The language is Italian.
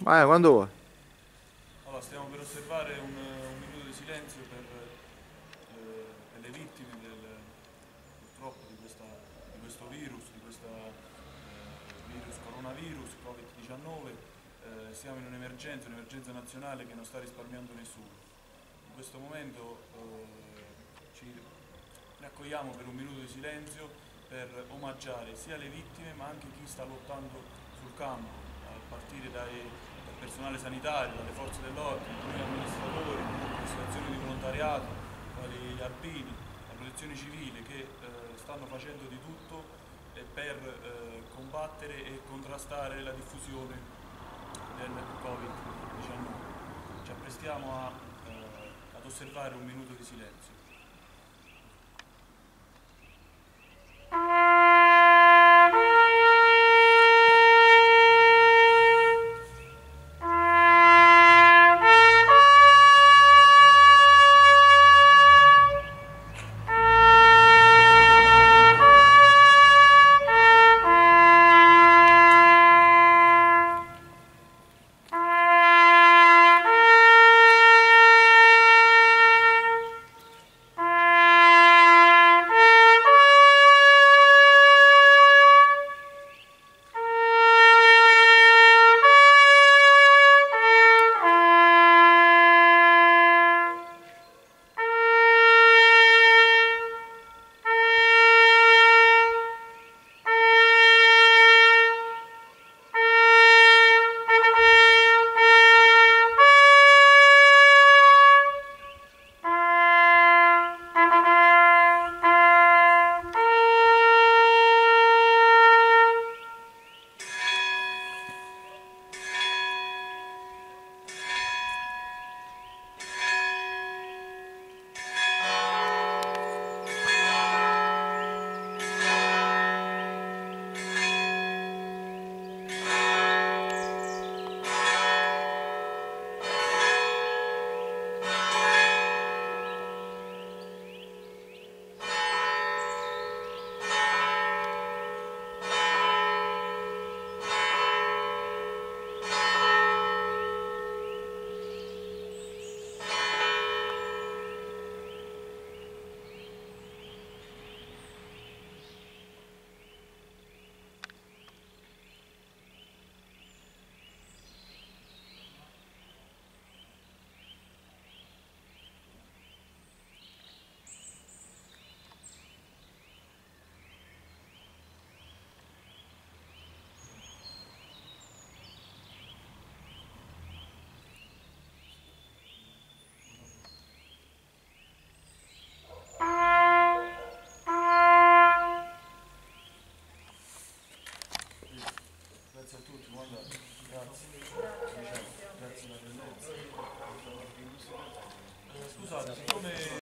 Vai, quando vuoi. Allora, stiamo per osservare un minuto di silenzio per le vittime purtroppo di questo virus, virus coronavirus, Covid-19. Siamo in un'emergenza nazionale che non sta risparmiando nessuno. In questo momento ci raccogliamo per un minuto di silenzio per omaggiare sia le vittime ma anche chi sta lottando sul campo, a partire dal personale sanitario, dalle forze dell'ordine, noi amministratori, le associazioni di volontariato, quali gli alpini, la protezione civile che stanno facendo di tutto per combattere e contrastare la diffusione del Covid-19. Ci apprestiamo ad osservare un minuto di silenzio. Grazie a tutti, guardate, grazie. Grazie per la presenza. Scusate, siccome